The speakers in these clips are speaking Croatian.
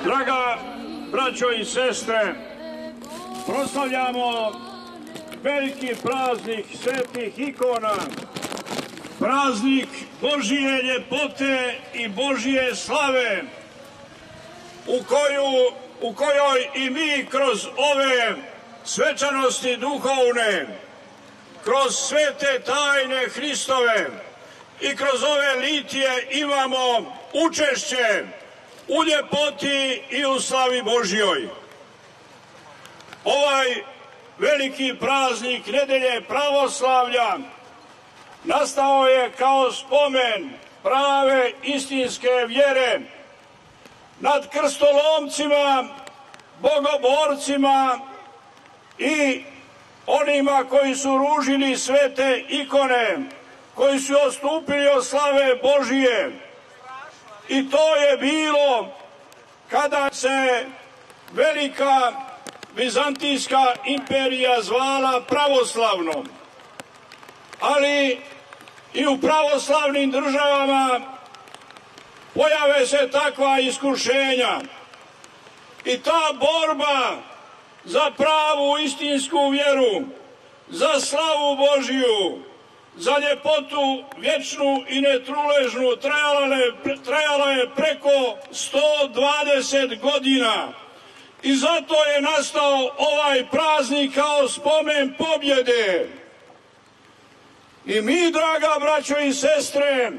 Draga braćo i sestre, proslavljamo veliki praznik svetih ikona, praznik Božije ljepote i Božije slave, u kojoj i mi kroz ove svečanosti duhovne, kroz svete tajne Hristove i kroz ove litije imamo učešće u ljepoti i u slavi Božjoj. Ovaj veliki praznik Nedelje pravoslavlja nastao je kao spomen prave istinske vjere nad krstolomcima, bogoborcima i onima koji su ružili svete ikone, koji su odstupili od slave Božije. I to je bilo kada se velika Vizantijska imperija zvala pravoslavnom. Ali i u pravoslavnim državama pojave se takva iskušenja. I ta borba za pravu istinsku vjeru, za slavu Božiju, za ljepotu vječnu i netruležnu trajala je preko 120 godina. I zato je nastao ovaj praznik kao spomen pobjede. I mi, draga braćo i sestre,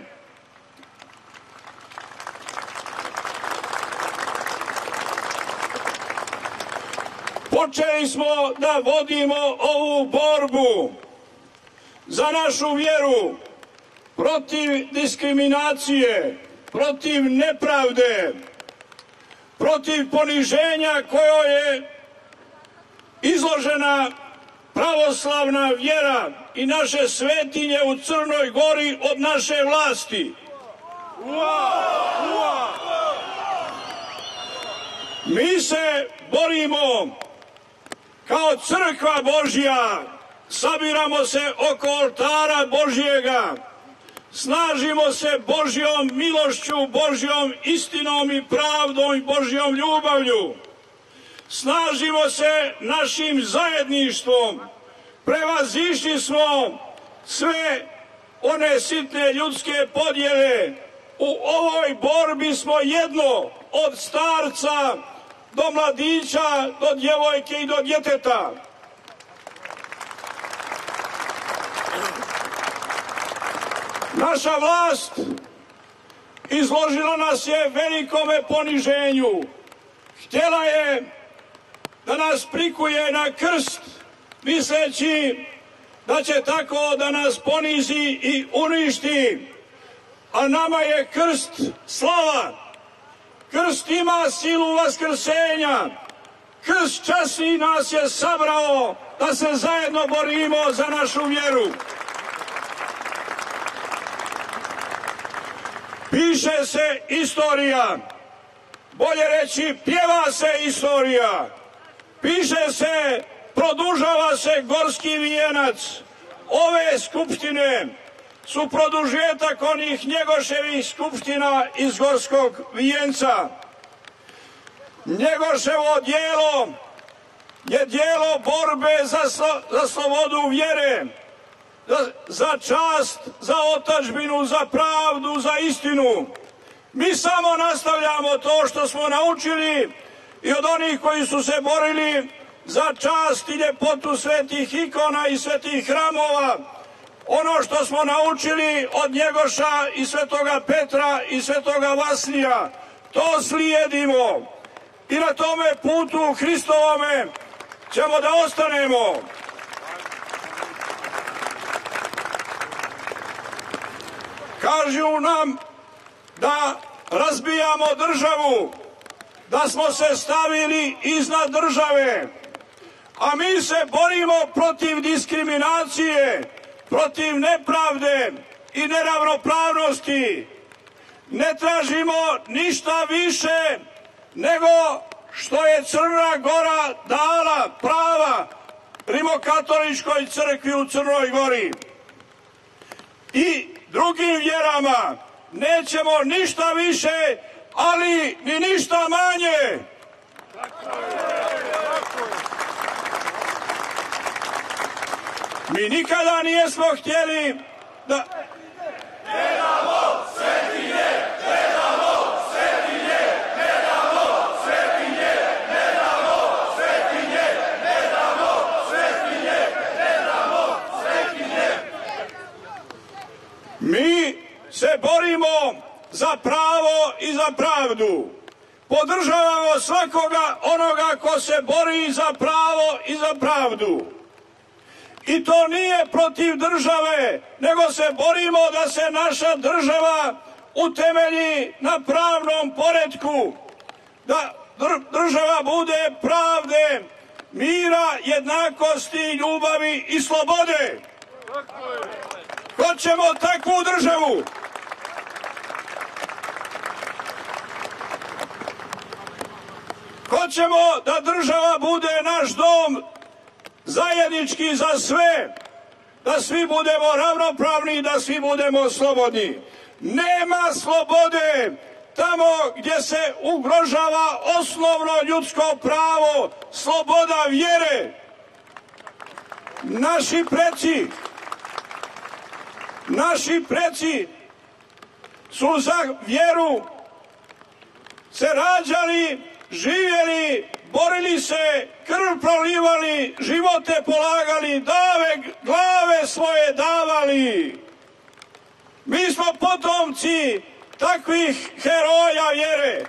počeli smo da vodimo ovu borbu za našu vjeru, protiv diskriminacije, protiv nepravde, protiv poniženja kojoj je izložena pravoslavna vjera i naše svetinje u Crnoj Gori od naše vlasti. Mi se borimo kao crkva Božja, sabiramo se oko oltara Božjega, snažimo se Božjom milošću, Božjom istinom i pravdom i Božjom ljubavlju. Snažimo se našim zajedništvom, prevazišli smo sve one sitne ljudske podjele. U ovoj borbi smo jedno, od starca do mladića, do djevojke i do djeteta. Naša vlast izložila nas je velikome poniženju. Htjela je da nas prikuje na krst, misleći da će tako da nas ponizi i uništi. A nama je krst slava. Krst ima silu vaskrsenja. Krst časni nas je sabrao da se zajedno borimo za našu vjeru. Piše se istorija, bolje reći pjeva se istorija. Piše se, produžava se gorski vijenac. Ove skupštine su produžetak onih Njegoševih skupština iz gorskog vijenca. Njegoševo djelo je djelo borbe za slobodu vjere, za čast, za otadžbinu, za pravdu, za istinu. Mi samo nastavljamo to što smo naučili i od onih koji su se borili za čast i ljepotu svetih ikona i svetih hramova. Ono što smo naučili od Njegoša i svetoga Petra i svetoga Vasilija, to slijedimo. I na tome putu Hristovome ćemo da ostanemo. Kažu nam da razbijamo državu, da smo se stavili iznad države, a mi se borimo protiv diskriminacije, protiv nepravde i neravnopravnosti. Ne tražimo ništa više nego što je Crna Gora dala prava Rimokatoličkoj crkvi u Crnoj Gori. I drugim vjerama nećemo ništa više ali ni ništa manje. Mi nikada nijesmo htjeli da... Mi se borimo za pravo i za pravdu. Podržavamo svakoga onoga ko se bori za pravo i za pravdu. I to nije protiv države, nego se borimo da se naša država utemelji na pravnom poretku, da država bude pravde, mira, jednakosti, ljubavi i slobode. Hoćemo takvu državu. Hoćemo da država bude naš dom zajednički za sve, da svi budemo ravnopravni, da svi budemo slobodni. Nema slobode tamo gdje se ugrožava osnovno ljudsko pravo, sloboda vjere. Naši preci su za vjeru se rađali, živjeli, borili se, krv prolivali, živote polagali, glave svoje davali. Mi smo potomci takvih heroja vjere.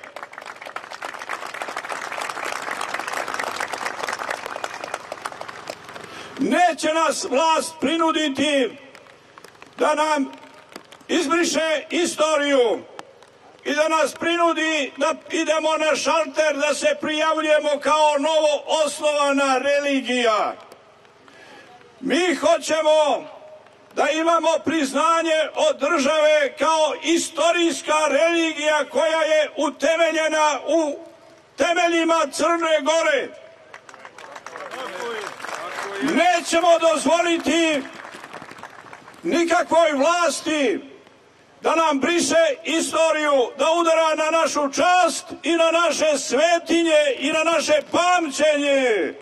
Neće nas vlast prinuditi da nam izbriše istoriju i da nas prinudi da idemo na šalter, da se prijavljujemo kao novo osnovana religija. Mi hoćemo da imamo priznanje od države kao istorijska religija koja je utemeljena u temeljima Crne Gore. Nećemo dozvoliti nikakvoj vlasti da nam briše istoriju, da udara na našu čast i na naše svetinje i na naše pamćenje.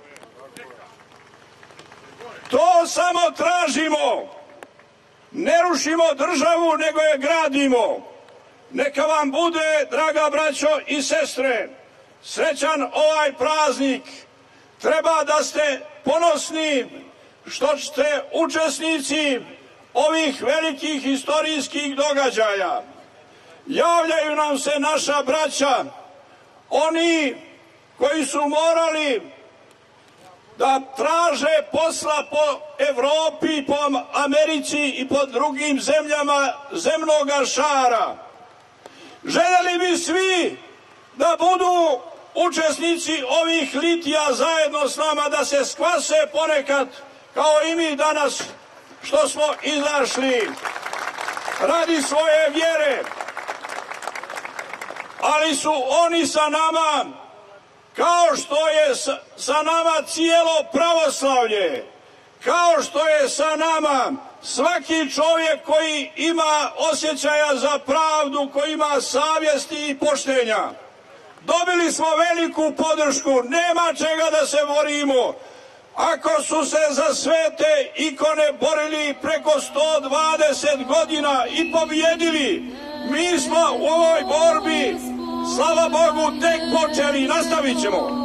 To samo tražimo. Ne rušimo državu, nego je gradimo. Neka vam bude, draga braćo i sestre, srećan ovaj praznik. Treba da ste ponosni što ste učesnici ovih velikih istorijskih događaja. Javljaju nam se naša braća, oni koji su morali da traže posla po Evropi, po Americi i po drugim zemljama zemnoga šara. Željeli bi svi da budu učesnici ovih litija zajedno s nama, da se skvase ponekad kao i mi danas što smo izašli radi svoje vjere. Ali su oni sa nama kao što je sa nama cijelo pravoslavlje, kao što je sa nama svaki čovjek koji ima osjećaja za pravdu, koji ima savjesti i poštenja. Dobili smo veliku podršku, nema čega da se borimo. Ako su se za svete ikone borili preko 120 godina i pobjedili, mi smo u ovoj borbi, slava Bogu, tek počeli, nastavit ćemo.